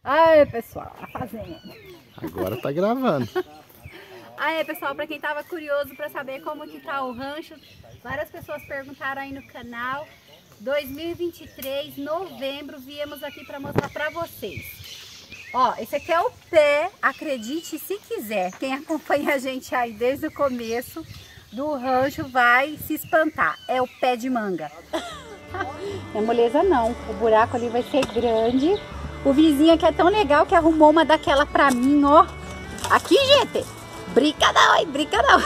Aí, pessoal, a fazenda. Agora tá gravando. Aí, pessoal, para quem tava curioso para saber como que tá o rancho, várias pessoas perguntaram aí no canal. 2023, novembro, viemos aqui para mostrar para vocês. Ó, esse aqui é o pé, acredite se quiser. Quem acompanha a gente aí desde o começo do rancho vai se espantar. É o pé de manga. Não é moleza não, o buraco ali vai ser grande. O vizinho aqui é tão legal que arrumou uma daquela pra mim, ó. Aqui, gente, brinca não, hein, brinca não.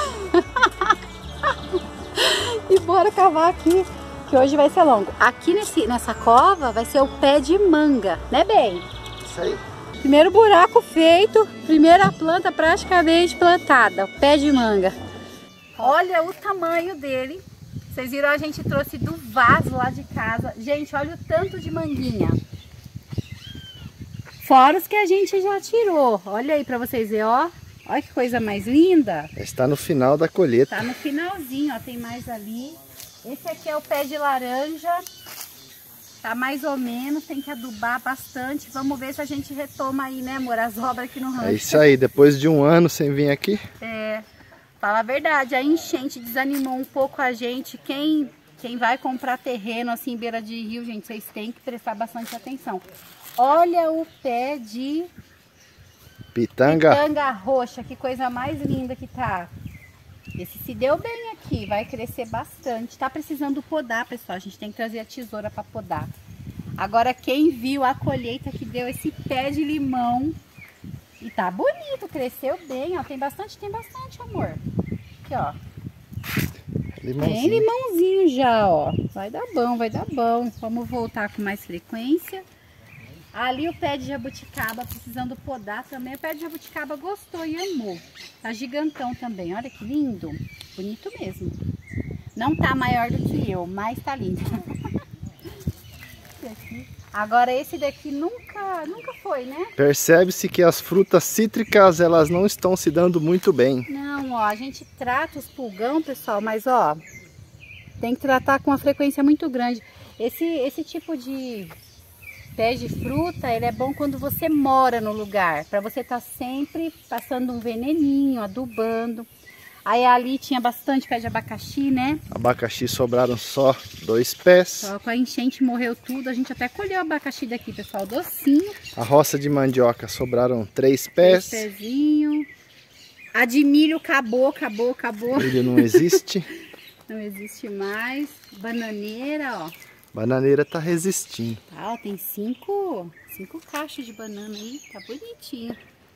E bora cavar aqui, que hoje vai ser longo. Aqui nessa cova vai ser o pé de manga, né, bem? Isso aí. Primeiro buraco feito, primeira planta praticamente plantada, o pé de manga. Olha o tamanho dele. Vocês viram, a gente trouxe do vaso lá de casa. Gente, olha o tanto de manguinha. Fora os que a gente já tirou. Olha aí pra vocês verem, ó. Olha que coisa mais linda. Está no final da colheita. Tá no finalzinho, ó. Tem mais ali. Esse aqui é o pé de laranja. Tá mais ou menos, tem que adubar bastante. Vamos ver se a gente retoma aí, né, amor, as obras aqui no rancho. É isso aí, depois de um ano sem vir aqui. É, fala a verdade, a enchente desanimou um pouco a gente. Quem vai comprar terreno assim em beira de rio, gente, vocês têm que prestar bastante atenção. Olha o pé de pitanga roxa, que coisa mais linda que tá. Esse se deu bem aqui, vai crescer bastante. Tá precisando podar, pessoal, a gente tem que trazer a tesoura para podar. Agora quem viu a colheita que deu esse pé de limão, e tá bonito, cresceu bem, ó, tem bastante, amor. Aqui, ó. Limãozinho. Tem limãozinho já, ó. Vai dar bom, vai dar bom. Vamos voltar com mais frequência. Ali o pé de jabuticaba precisando podar também. O pé de jabuticaba gostou e amou. Tá gigantão também. Olha que lindo. Bonito mesmo. Não tá maior do que eu, mas tá lindo. Agora esse daqui nunca foi, né? Percebe-se que as frutas cítricas, elas não estão se dando muito bem. Não, ó, a gente trata os pulgão, pessoal, mas ó, tem que tratar com uma frequência muito grande. Esse tipo de pé de fruta, ele é bom quando você mora no lugar, para você estar sempre passando um veneninho, adubando. Aí ali tinha bastante pé de abacaxi, né? Abacaxi sobraram só 2 pés. Só com a enchente morreu tudo, a gente até colheu o abacaxi daqui, pessoal, docinho. A roça de mandioca sobraram 3 pés. 3 pezinhos. A de milho acabou. Milho não existe. Não existe mais. Bananeira, ó. Bananeira tá resistindo. Tá, ó, tem 5 caixas de banana aí, tá bonitinho.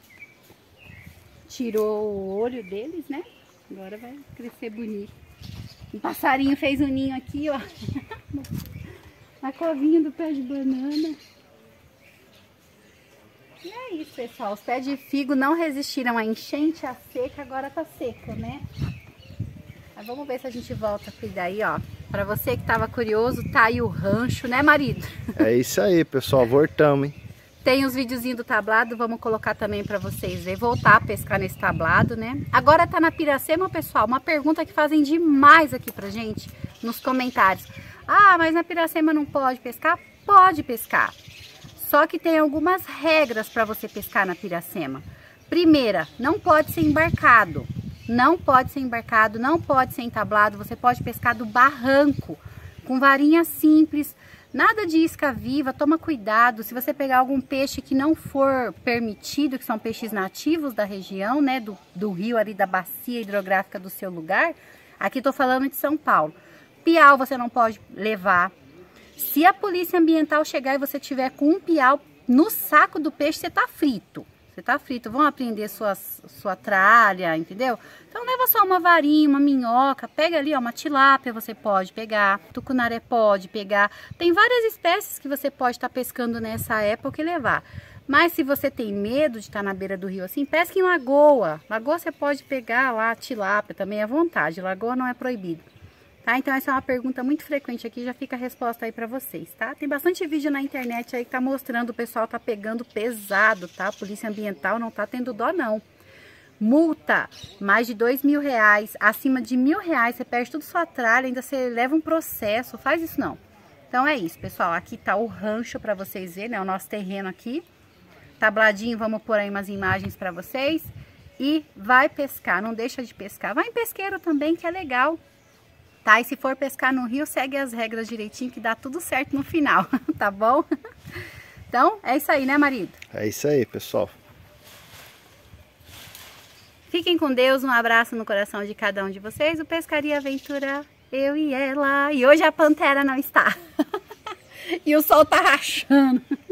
Tirou o olho deles, né? Agora vai crescer bonito. Um passarinho fez um ninho aqui, ó. Na covinha do pé de banana. E é isso, pessoal. Os pés de figo não resistiram à enchente, à seca, agora tá seca, né? Mas vamos ver se a gente volta a cuidar aí, ó. Pra você que tava curioso, tá aí o rancho, né, marido? É isso aí, pessoal. Voltamos, hein? Tem os videozinhos do tablado, vamos colocar também pra vocês verem. Voltar a pescar nesse tablado, né? Agora tá na Piracema, pessoal. Uma pergunta que fazem demais aqui pra gente nos comentários. Ah, mas na Piracema não pode pescar? Pode pescar. Só que tem algumas regras para você pescar na Piracema. Primeira, não pode ser embarcado. Não pode ser embarcado, não pode ser entablado. Você pode pescar do barranco, com varinha simples, nada de isca viva. Toma cuidado, se você pegar algum peixe que não for permitido, que são peixes nativos da região, né, do rio ali, da bacia hidrográfica do seu lugar. Aqui estou falando de São Paulo. Piau você não pode levar. Se a polícia ambiental chegar e você tiver com um piau no saco do peixe, você tá frito. Você tá frito. Vão apreender sua tralha, entendeu? Então leva só uma varinha, uma minhoca. Pega ali, ó, uma tilápia você pode pegar. Tucunaré pode pegar. Tem várias espécies que você pode estar pescando nessa época e levar. Mas se você tem medo de estar na beira do rio assim, pesca em lagoa. Lagoa você pode pegar lá, tilápia também à vontade. Lagoa não é proibido. Tá? Então essa é uma pergunta muito frequente aqui, já fica a resposta aí pra vocês, tá? Tem bastante vídeo na internet aí que tá mostrando, o pessoal tá pegando pesado, tá? A polícia ambiental não tá tendo dó não. Multa, mais de R$2.000, acima de R$1.000, você perde tudo sua tralha, ainda você leva um processo, faz isso não. Então é isso, pessoal, aqui tá o rancho pra vocês verem, né? O nosso terreno aqui. tabladinho, vamos pôr aí umas imagens para vocês. E vai pescar, não deixa de pescar. Vai em pesqueiro também, que é legal. Tá? E se for pescar no rio, segue as regras direitinho, que dá tudo certo no final, tá bom? Então, é isso aí, né, marido? É isso aí, pessoal. Fiquem com Deus, um abraço no coração de cada um de vocês. O Pescaria Aventura, eu e ela. E hoje a Pantera não está. E o sol tá rachando.